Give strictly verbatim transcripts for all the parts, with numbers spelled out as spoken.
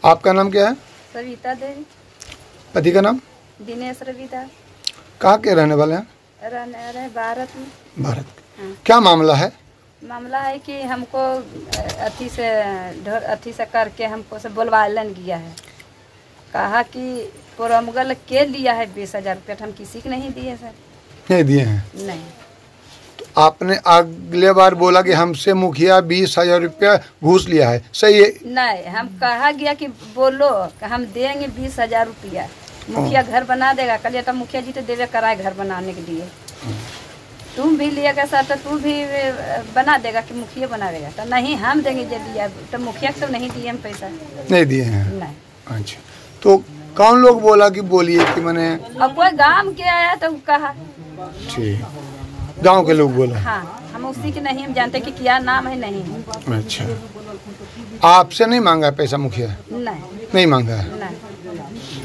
आपका नाम क्या है? सविता देवी। पति का नाम? दिनेश रविदास। कहाँ के रहने वाले हैं? रहने रहे भारत में। भारत के। हाँ। क्या मामला है? मामला है कि हमको अथी से ढोर अथी से करके हमको से बुलवालन गया है। कहा कि पुरमगल के लिया है बीस हजार रुपया, हम किसी को नहीं दिए सर। नहीं दिए हैं? नहीं। तो आपने अगले बार बोला कि हमसे मुखिया बीस हजार रुपया घूस लिया है, सही है? नहीं, हम कहा गया कि बोलो कि हम देंगे बीस हजार रुपया, मुखिया घर बना देगा। कल तब मुखिया जी तो देवे कराए घर बनाने के लिए, तुम भी लिएगा सर तो तू भी बना देगा कि मुखिया बना देगा। तो नहीं, हम देंगे जब दिया तो मुखिया को तो नहीं दिए हम पैसा। नहीं दिए हैं? नहीं। अच्छा, तो कौन लोग बोला कि बोलिए कि मैंने? अब कोई गांव के आया तो कहा। ठीक, गांव के लोग बोला? हाँ, हम उसी के नहीं हम जानते कि क्या नाम है। नहीं है। अच्छा, आपसे नहीं मांगा पैसा मुखिया? नहीं, नहीं मांगा है। नहीं।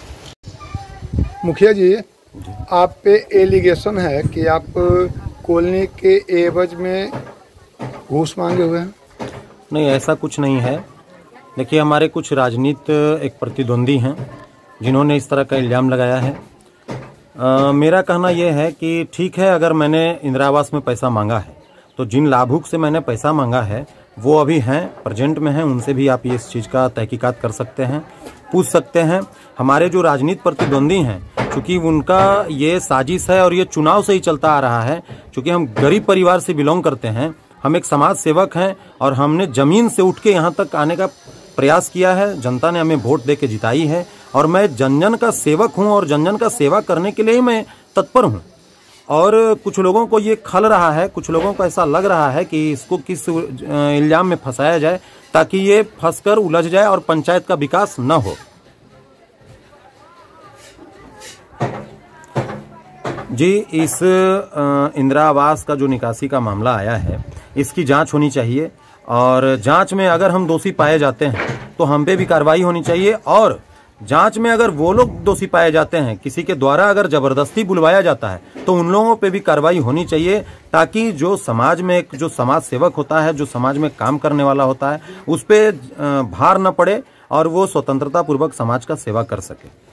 मुखिया जी, आप पे एलिगेशन है कि आप कॉलोनी के एवज में घूस मांगे हुए हैं। नहीं, ऐसा कुछ नहीं है। देखिए, हमारे कुछ राजनीति एक प्रतिद्वंदी हैं जिन्होंने इस तरह का इल्ज़ाम लगाया है। आ, मेरा कहना यह है कि ठीक है, अगर मैंने इंदिरा आवास में पैसा मांगा है तो जिन लाभुक से मैंने पैसा मांगा है वो अभी हैं, प्रेजेंट में हैं, उनसे भी आप इस चीज़ का तहकीकात कर सकते हैं, पूछ सकते हैं। हमारे जो राजनीतिक प्रतिद्वंदी हैं, चूँकि उनका ये साजिश है और ये चुनाव से ही चलता आ रहा है। चूँकि हम गरीब परिवार से बिलोंग करते हैं, हम एक समाज सेवक हैं और हमने ज़मीन से उठ के यहाँ तक आने का प्रयास किया है। जनता ने हमें वोट दे के जिताई है और मैं जन जन का सेवक हूँ और जन जन का सेवा करने के लिए ही मैं तत्पर हूँ। और कुछ लोगों को ये खल रहा है, कुछ लोगों को ऐसा लग रहा है कि इसको किस इल्ज़ाम में फंसाया जाए ताकि ये फंसकर उलझ जाए और पंचायत का विकास न हो। जी, इस इंदिरा आवास का जो निकासी का मामला आया है, इसकी जांच होनी चाहिए और जांच में अगर हम दोषी पाए जाते हैं तो हम पे भी कार्रवाई होनी चाहिए। और जांच में अगर वो लोग दोषी पाए जाते हैं, किसी के द्वारा अगर जबरदस्ती बुलवाया जाता है, तो उन लोगों पे भी कार्रवाई होनी चाहिए, ताकि जो समाज में एक जो समाज सेवक होता है, जो समाज में काम करने वाला होता है, उस पे भार न पड़े और वो स्वतंत्रता पूर्वक समाज का सेवा कर सके।